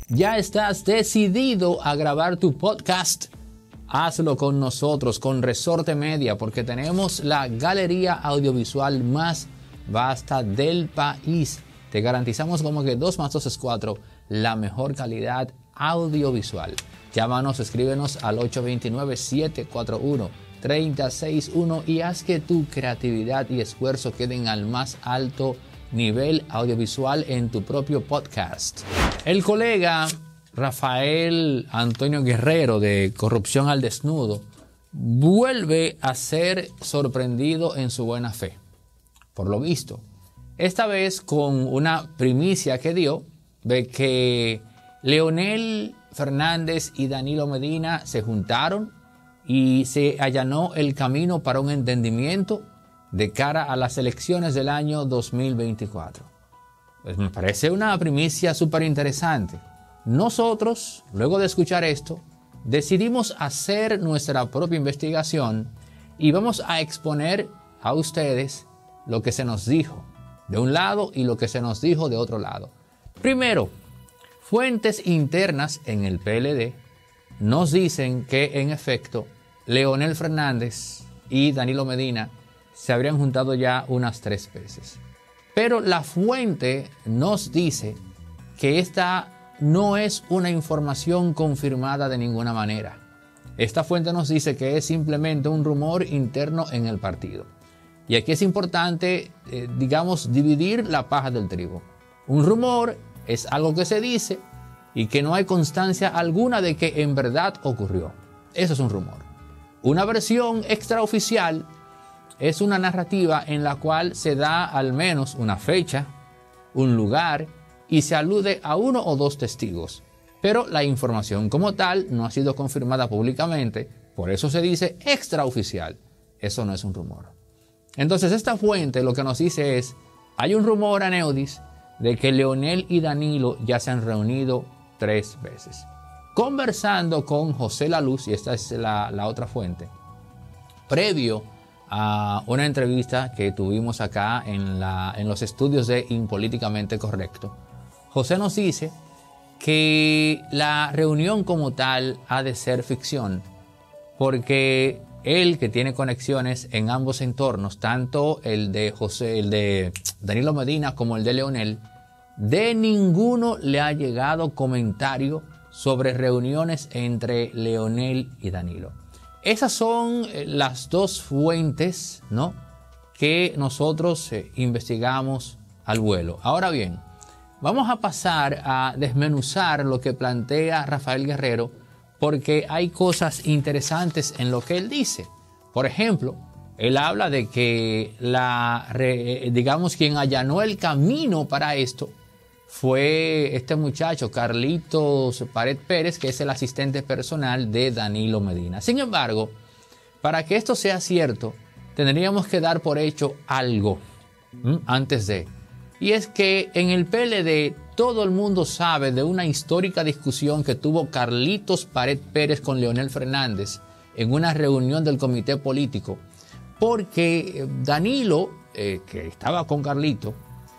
¿Ya estás decidido a grabar tu podcast? Hazlo con nosotros, con Resorte Media, porque tenemos la galería audiovisual más vasta del país. Te garantizamos como que 2 más 2 es 4, la mejor calidad audiovisual. Llámanos, escríbenos al 829-741-3061 y haz que tu creatividad y esfuerzo queden al más alto nivel audiovisual en tu propio podcast. El colega Rafael Antonio Guerrero de Corrupción al Desnudo vuelve a ser sorprendido en su buena fe, por lo visto. Esta vez con una primicia que dio de que Leonel Fernández y Danilo Medina se juntaron y se allanó el camino para un entendimiento de cara a las elecciones del año 2024. Pues me parece una primicia súper interesante. Nosotros, luego de escuchar esto, decidimos hacer nuestra propia investigación y vamos a exponer a ustedes lo que se nos dijo de un lado y lo que se nos dijo de otro lado. Primero, fuentes internas en el PLD nos dicen que, en efecto, Leonel Fernández y Danilo Medina se habrían juntado ya unas 3 veces. Pero la fuente nos dice que esta no es una información confirmada de ninguna manera. Esta fuente nos dice que es simplemente un rumor interno en el partido. Y aquí es importante, dividir la paja del trigo. Un rumor es algo que se dice y que no hay constancia alguna de que en verdad ocurrió. Eso es un rumor. Una versión extraoficial es una narrativa en la cual se da al menos una fecha, un lugar y se alude a 1 o 2 testigos. Pero la información como tal no ha sido confirmada públicamente, por eso se dice extraoficial. Eso no es un rumor. Entonces esta fuente lo que nos dice es, hay un rumor aneudis de que Leonel y Danilo ya se han reunido 3 veces. Conversando con José La Luz, y esta es la otra fuente, previo a una entrevista que tuvimos acá en los estudios de Impolíticamente Correcto, José nos dice que la reunión como tal ha de ser ficción, porque él, que tiene conexiones en ambos entornos, tanto el de Danilo Medina como el de Leonel, de ninguno le ha llegado comentario sobre reuniones entre Leonel y Danilo. Esas son las 2 fuentes, ¿no?, que nosotros investigamos al vuelo. Ahora bien, vamos a pasar a desmenuzar lo que plantea Rafael Guerrero, porque hay cosas interesantes en lo que él dice. Por ejemplo, él habla de que quien allanó el camino para esto fue este muchacho, Carlitos Pared Pérez, que es el asistente personal de Danilo Medina. Sin embargo, para que esto sea cierto, tendríamos que dar por hecho algo antes de. Y es que en el PLD todo el mundo sabe de una histórica discusión que tuvo Carlitos Pared Pérez con Leonel Fernández en una reunión del comité político, porque Danilo, que estaba con Carlitos,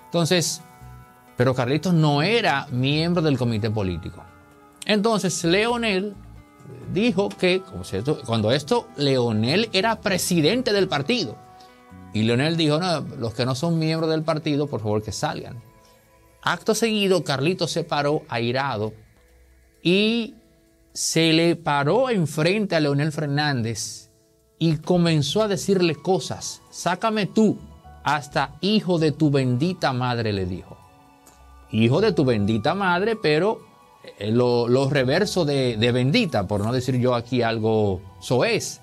pero Carlitos no era miembro del comité político. Entonces Leonel dijo que, Leonel era presidente del partido. Y Leonel dijo, no, los que no son miembros del partido, por favor que salgan. Acto seguido, Carlitos se paró airado y se le paró enfrente a Leonel Fernández y comenzó a decirle cosas. Sácame tú, hasta hijo de tu bendita madre, le dijo. Hijo de tu bendita madre, pero lo reverso de bendita, por no decir yo aquí algo soez.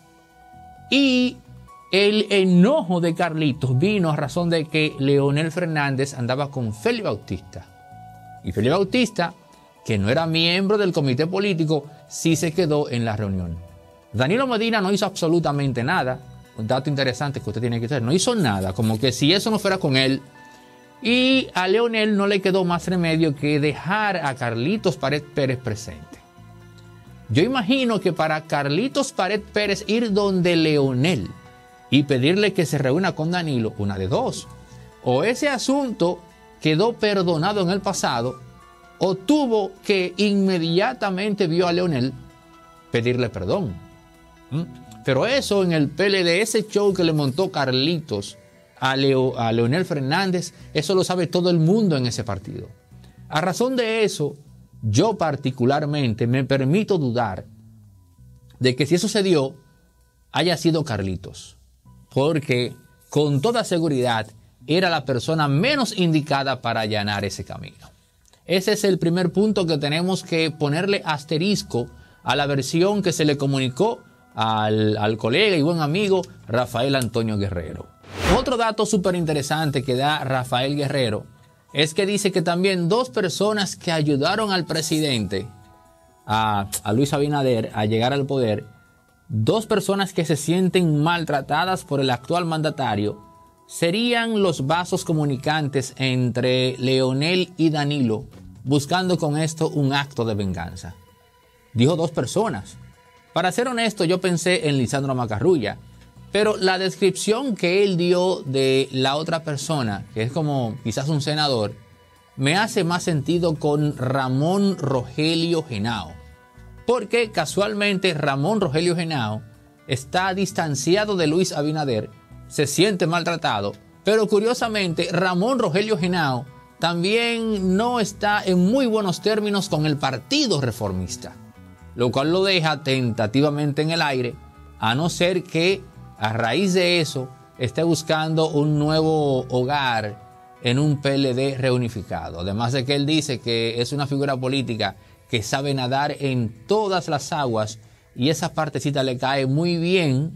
Y el enojo de Carlitos vino a razón de que Leonel Fernández andaba con Félix Bautista. Y Félix Bautista, que no era miembro del comité político, sí se quedó en la reunión. Danilo Medina no hizo absolutamente nada. Un dato interesante que usted tiene que saber. No hizo nada, como que si eso no fuera con él. Y a Leonel no le quedó más remedio que dejar a Carlitos Pared Pérez presente. Yo imagino que para Carlitos Pared Pérez ir donde Leonel y pedirle que se reúna con Danilo, una de dos. O ese asunto quedó perdonado en el pasado, o tuvo que inmediatamente vio a Leonel pedirle perdón. Pero eso en el PLD, ese show que le montó Carlitos a Leonel Fernández, eso lo sabe todo el mundo en ese partido. A razón de eso, yo particularmente me permito dudar de que si eso se dio, haya sido Carlitos. Porque con toda seguridad era la persona menos indicada para allanar ese camino. Ese es el primer punto que tenemos que ponerle asterisco a la versión que se le comunicó al colega y buen amigo Rafael Antonio Guerrero. Otro dato súper interesante que da Rafael Guerrero es que dice que también dos personas que ayudaron al presidente, a Luis Abinader, a llegar al poder, dos personas que se sienten maltratadas por el actual mandatario, serían los vasos comunicantes entre Leonel y Danilo, buscando con esto un acto de venganza. Dijo dos personas. Para ser honesto, yo pensé en Lisandro Macarrulla, pero la descripción que él dio de la otra persona, que es como quizás un senador, me hace más sentido con Ramón Rogelio Henao. Porque casualmente Ramón Rogelio Henao está distanciado de Luis Abinader, se siente maltratado, pero curiosamente Ramón Rogelio Henao también no está en muy buenos términos con el Partido Reformista, lo cual lo deja tentativamente en el aire, a no ser que a raíz de eso esté buscando un nuevo hogar en un PLD reunificado. Además de que él dice que es una figura política que sabe nadar en todas las aguas y esa partecita le cae muy bien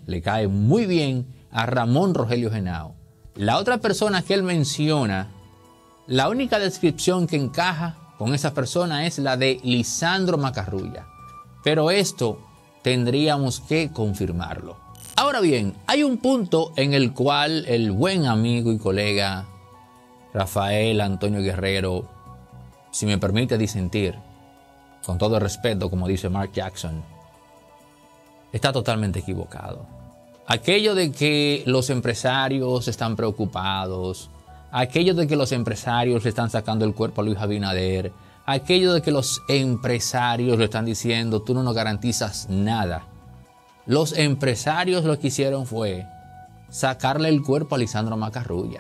a Ramón Rogelio Henao. La otra persona que él menciona, la única descripción que encaja con esa persona es la de Lisandro Macarrulla. Pero esto tendríamos que confirmarlo. Ahora bien, hay un punto en el cual el buen amigo y colega Rafael Antonio Guerrero, si me permite disentir, con todo el respeto, como dice Mark Jackson, está totalmente equivocado. Aquello de que los empresarios están preocupados, aquello de que los empresarios le están sacando el cuerpo a Luis Abinader, aquello de que los empresarios le están diciendo tú no nos garantizas nada. Los empresarios lo que hicieron fue sacarle el cuerpo a Lisandro Macarrulla.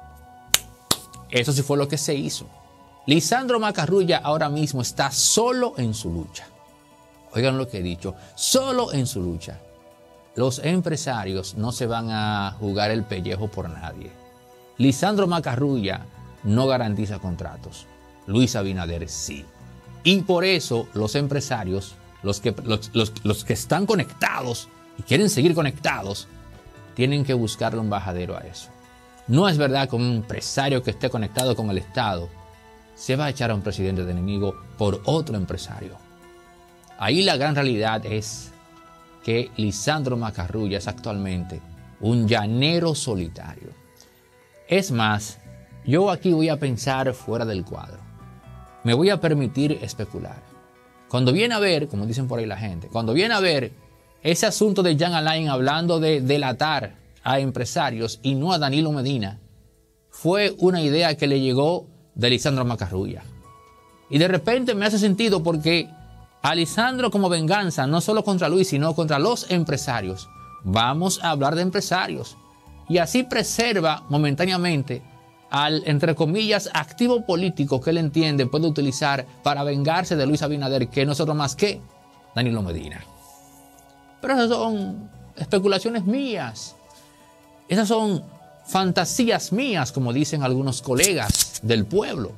Eso sí fue lo que se hizo. Lisandro Macarrulla ahora mismo está solo en su lucha. Oigan lo que he dicho, solo en su lucha. Los empresarios no se van a jugar el pellejo por nadie. Lisandro Macarrulla no garantiza contratos. Luis Abinader sí. Y por eso los empresarios, los que están conectados y quieren seguir conectados, tienen que buscarle un bajadero a eso. No es verdad que un empresario que esté conectado con el Estado se va a echar a un presidente de enemigo por otro empresario. Ahí la gran realidad es que Lisandro Macarrulla es actualmente un llanero solitario. Es más, yo aquí voy a pensar fuera del cuadro. Me voy a permitir especular. Cuando viene a ver, como dicen por ahí la gente, cuando viene a ver ese asunto de Jean Alain hablando de delatar a empresarios y no a Danilo Medina, fue una idea que le llegó de Lisandro Macarrulla. Y de repente me hace sentido porque a Lisandro, como venganza, no solo contra Luis, sino contra los empresarios, vamos a hablar de empresarios. Y así preserva momentáneamente al, entre comillas, activo político que él entiende puede utilizar para vengarse de Luis Abinader, que no es otro más que Danilo Medina. Pero esas son especulaciones mías. Esas son fantasías mías, como dicen algunos colegas del pueblo.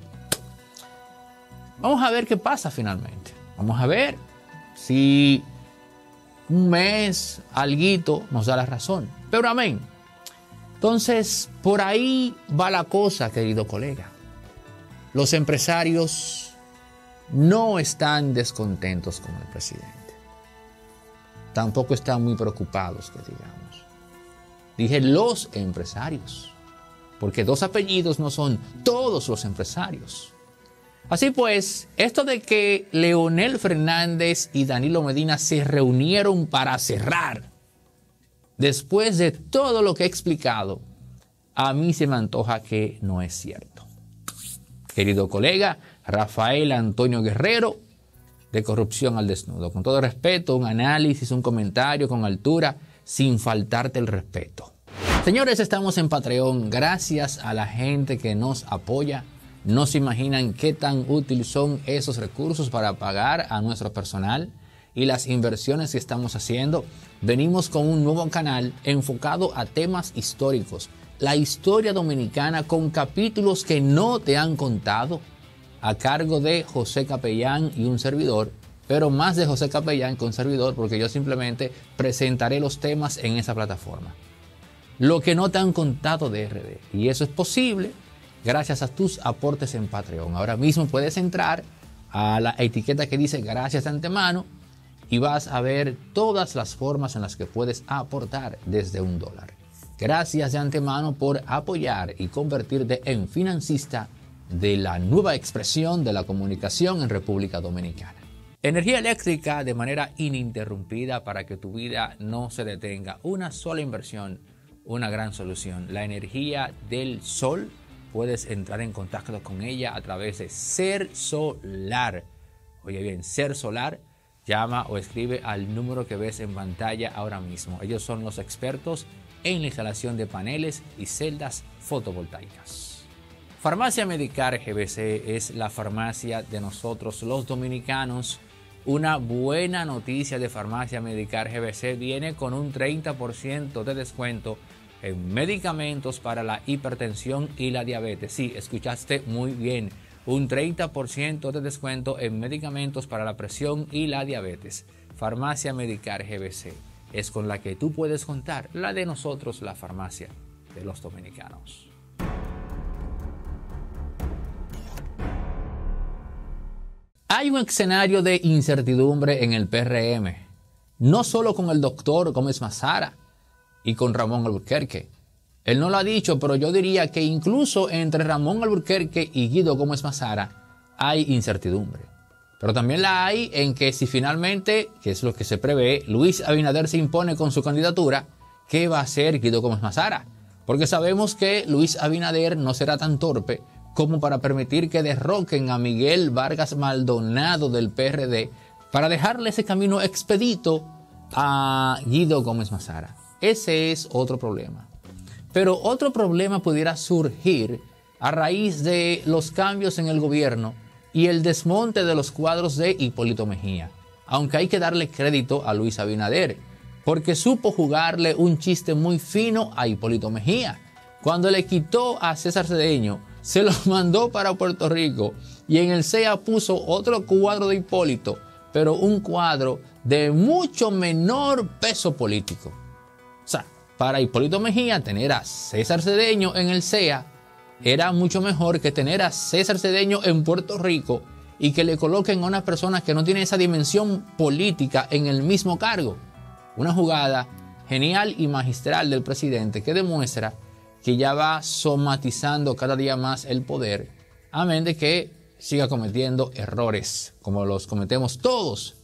Vamos a ver qué pasa finalmente. Vamos a ver si un mes, alguito, nos da la razón. Pero amén. Entonces, por ahí va la cosa, querido colega. Los empresarios no están descontentos con el presidente. Tampoco están muy preocupados, que digamos. Dije los empresarios, porque dos apellidos no son todos los empresarios. Así pues, esto de que Leonel Fernández y Danilo Medina se reunieron para cerrar, después de todo lo que he explicado, a mí se me antoja que no es cierto. querido colega Rafael Antonio Guerrero, de Corrupción al Desnudo. Con todo respeto, un análisis, un comentario con altura, sin faltarte el respeto. Señores, estamos en Patreon. Gracias a la gente que nos apoya. No se imaginan qué tan útiles son esos recursos para pagar a nuestro personal y las inversiones que estamos haciendo. Venimos con un nuevo canal enfocado a temas históricos. La historia dominicana con capítulos que no te han contado, a cargo de José Capellán y un servidor, pero más de José Capellán que un servidor, porque yo simplemente presentaré los temas en esa plataforma. Lo que no te han contado de RD. Y eso es posible gracias a tus aportes en Patreon. Ahora mismo puedes entrar a la etiqueta que dice gracias de antemano y vas a ver todas las formas en las que puedes aportar desde $1. Gracias de antemano por apoyar y convertirte en financista de la nueva expresión de la comunicación en República Dominicana. Energía eléctrica de manera ininterrumpida para que tu vida no se detenga. Una sola inversión, una gran solución. La energía del sol, puedes entrar en contacto con ella a través de Ser Solar. Oye bien, Ser Solar, llama o escribe al número que ves en pantalla ahora mismo. Ellos son los expertos en la instalación de paneles y celdas fotovoltaicas. Farmacia Medicar GBC es la farmacia de nosotros los dominicanos. Una buena noticia de Farmacia Medicar GBC viene con un 30% de descuento en medicamentos para la hipertensión y la diabetes. Sí, escuchaste muy bien. Un 30% de descuento en medicamentos para la presión y la diabetes. Farmacia Medicar GBC es con la que tú puedes contar, la de nosotros, la farmacia de los dominicanos. Hay un escenario de incertidumbre en el PRM, no solo con el doctor Gómez Mazara y con Ramón Alburquerque. Él no lo ha dicho, pero yo diría que incluso entre Ramón Alburquerque y Guido Gómez Mazara hay incertidumbre. Pero también la hay en que si finalmente, que es lo que se prevé, Luis Abinader se impone con su candidatura, ¿qué va a hacer Guido Gómez Mazara? Porque sabemos que Luis Abinader no será tan torpe como para permitir que derroquen a Miguel Vargas Maldonado del PRD para dejarle ese camino expedito a Guido Gómez Mazara. Ese es otro problema. Pero otro problema pudiera surgir a raíz de los cambios en el gobierno y el desmonte de los cuadros de Hipólito Mejía. Aunque hay que darle crédito a Luis Abinader, porque supo jugarle un chiste muy fino a Hipólito Mejía. Cuando le quitó a César Cedeño, se lo mandó para Puerto Rico y en el CEA puso otro cuadro de Hipólito, pero un cuadro de mucho menor peso político. O sea, para Hipólito Mejía tener a César Cedeño en el CEA era mucho mejor que tener a César Cedeño en Puerto Rico y que le coloquen a una persona que no tiene esa dimensión política en el mismo cargo. Una jugada genial y magistral del presidente que demuestra que ya va somatizando cada día más el poder, amén de que siga cometiendo errores, como los cometemos todos.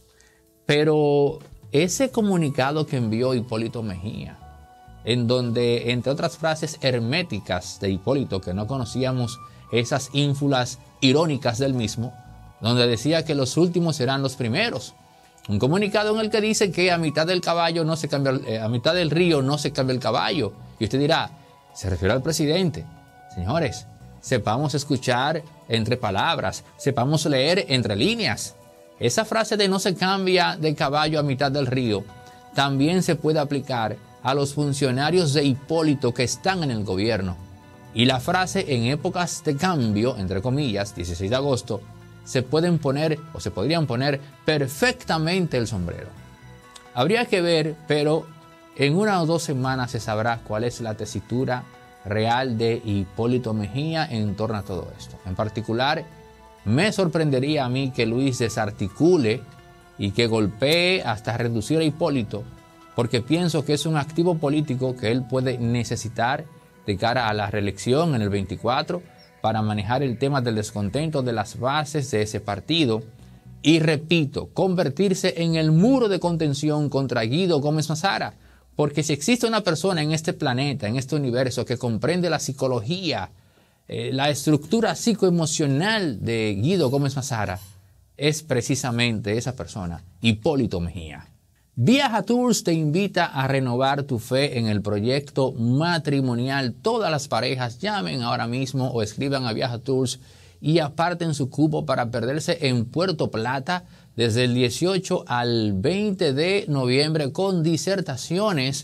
Pero ese comunicado que envió Hipólito Mejía, en donde, entre otras frases herméticas de Hipólito, que no conocíamos esas ínfulas irónicas del mismo, donde decía que los últimos serán los primeros. Un comunicado en el que dice que a mitad del caballo no se cambia, a mitad del río no se cambia el caballo. Y usted dirá, se refiere al presidente. Señores, sepamos escuchar entre palabras, sepamos leer entre líneas. Esa frase de no se cambia de caballo a mitad del río también se puede aplicar a los funcionarios de Hipólito que están en el gobierno. Y la frase en épocas de cambio, entre comillas, 16 de agosto, se pueden poner o se podrían poner perfectamente el sombrero. Habría que ver, pero en 1 o 2 semanas se sabrá cuál es la tesitura real de Hipólito Mejía en torno a todo esto. En particular, me sorprendería a mí que Luis desarticule y que golpee hasta reducir a Hipólito, porque pienso que es un activo político que él puede necesitar de cara a la reelección en el 24 para manejar el tema del descontento de las bases de ese partido y, repito, convertirse en el muro de contención contra Guido Gómez Mazara. Porque si existe una persona en este planeta, en este universo, que comprende la psicología La estructura psicoemocional de Guido Gómez Mazara es precisamente esa persona, Hipólito Mejía. Viaja Tours te invita a renovar tu fe en el proyecto matrimonial. Todas las parejas llamen ahora mismo o escriban a Viaja Tours y aparten su cupo para perderse en Puerto Plata desde el 18 al 20 de noviembre con disertaciones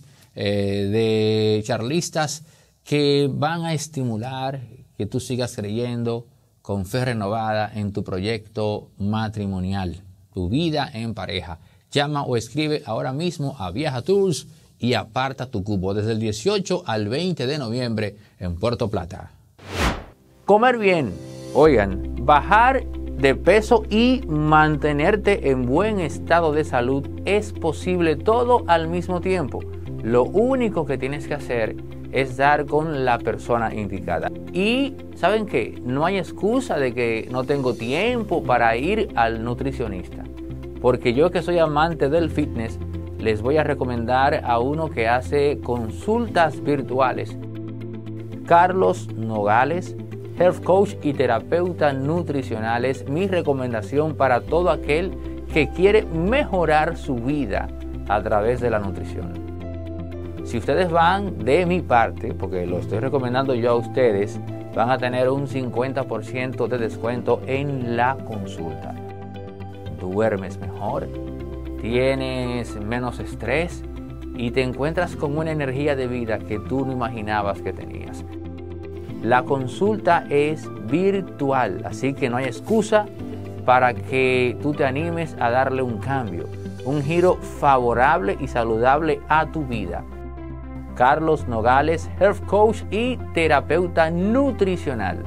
de charlistas que van a estimular que tú sigas creyendo con fe renovada en tu proyecto matrimonial, tu vida en pareja. Llama o escribe ahora mismo a Viaja Tours y aparta tu cupo desde el 18 al 20 de noviembre en Puerto Plata. Comer bien, oigan, bajar de peso y mantenerte en buen estado de salud es posible todo al mismo tiempo. Lo único que tienes que hacer es dar con la persona indicada. Y ¿saben qué? No hay excusa de que no tengo tiempo para ir al nutricionista. Porque yo, que soy amante del fitness, les voy a recomendar a uno que hace consultas virtuales. Carlos Nogales, Health Coach y terapeuta nutricional, es mi recomendación para todo aquel que quiere mejorar su vida a través de la nutrición. Si ustedes van de mi parte, porque lo estoy recomendando yo a ustedes, van a tener un 50% de descuento en la consulta. Duermes mejor, tienes menos estrés y te encuentras con una energía de vida que tú no imaginabas que tenías. La consulta es virtual, así que no hay excusa para que tú te animes a darle un cambio, un giro favorable y saludable a tu vida. Carlos Nogales, Health Coach y terapeuta nutricional.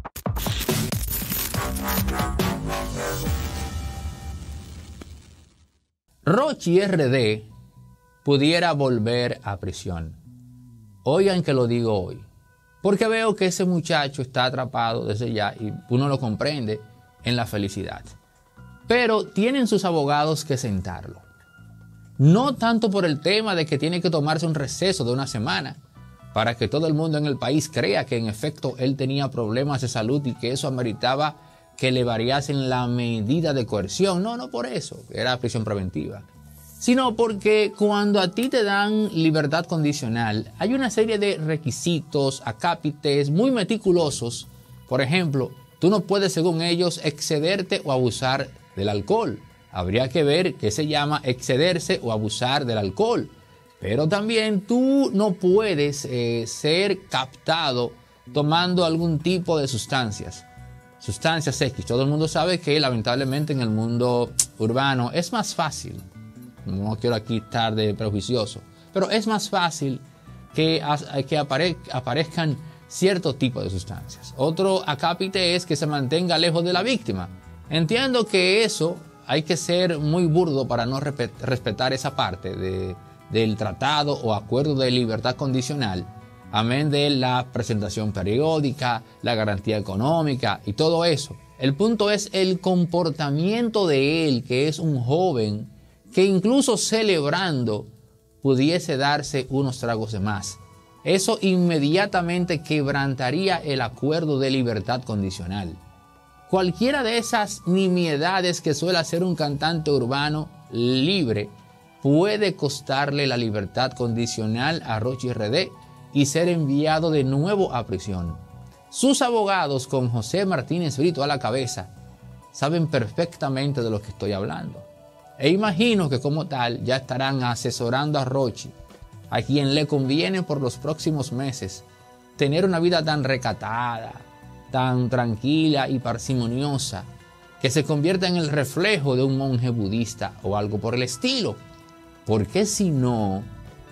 Rochy RD pudiera volver a prisión. Oigan que lo digo hoy, porque veo que ese muchacho está atrapado desde ya y uno lo comprende en la felicidad. Pero tienen sus abogados que sentarlo. No tanto por el tema de que tiene que tomarse un receso de una semana para que todo el mundo en el país crea que en efecto él tenía problemas de salud y que eso ameritaba que le variasen la medida de coerción. No por eso, era prisión preventiva. Sino porque cuando a ti te dan libertad condicional, hay una serie de requisitos, acápites muy meticulosos. Por ejemplo, tú no puedes, según ellos, excederte o abusar del alcohol. Habría que ver qué se llama excederse o abusar del alcohol. Pero también tú no puedes ser captado tomando algún tipo de sustancias. Sustancias X. Todo el mundo sabe que lamentablemente en el mundo urbano es más fácil. No quiero aquí estar de prejuicioso, pero es más fácil que aparezcan cierto tipo de sustancias. Otro acápite es que se mantenga lejos de la víctima. Entiendo que eso hay que ser muy burdo para no respetar esa parte del tratado o acuerdo de libertad condicional, amén de la presentación periódica, la garantía económica y todo eso. El punto es el comportamiento de él, que es un joven que incluso celebrando pudiese darse unos tragos de más. Eso inmediatamente quebrantaría el acuerdo de libertad condicional. Cualquiera de esas nimiedades que suele hacer un cantante urbano libre puede costarle la libertad condicional a Rochy RD y ser enviado de nuevo a prisión. Sus abogados, con José Martínez Brito a la cabeza, saben perfectamente de lo que estoy hablando. E imagino que como tal ya estarán asesorando a Rochy, a quien le conviene por los próximos meses tener una vida tan recatada, tan tranquila y parsimoniosa, que se convierta en el reflejo de un monje budista o algo por el estilo. Porque si no,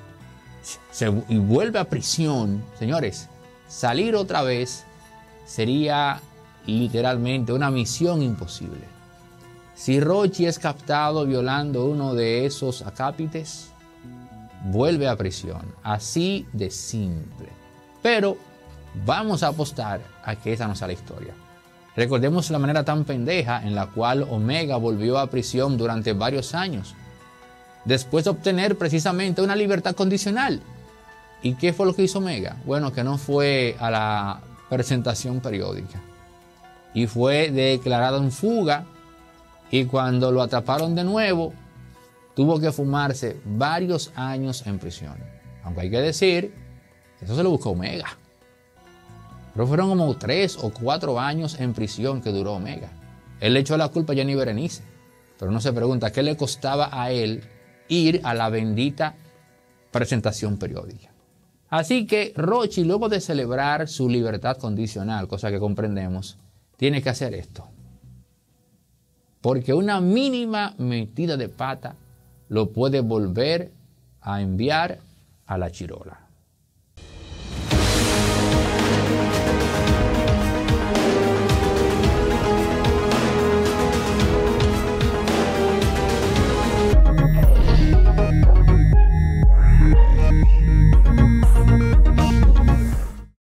y vuelve a prisión, señores, salir otra vez sería literalmente una misión imposible. Si Rochy es captado violando uno de esos acápites, vuelve a prisión. Así de simple. Pero vamos a apostar a que esa no sea la historia. Recordemos la manera tan pendeja en la cual Omega volvió a prisión durante varios años, después de obtener precisamente una libertad condicional. ¿Y qué fue lo que hizo Omega? Bueno, que no fue a la presentación periódica. Y fue declarado en fuga, y cuando lo atraparon de nuevo, tuvo que fumarse varios años en prisión. Aunque hay que decir que eso se lo buscó Omega. Pero fueron como 3 o 4 años en prisión que duró Omega. Él le echó la culpa a Jenny Berenice. Pero uno se pregunta, ¿qué le costaba a él ir a la bendita presentación periódica? Así que Rochy, luego de celebrar su libertad condicional, cosa que comprendemos, tiene que hacer esto. Porque una mínima metida de pata lo puede volver a enviar a la chirola.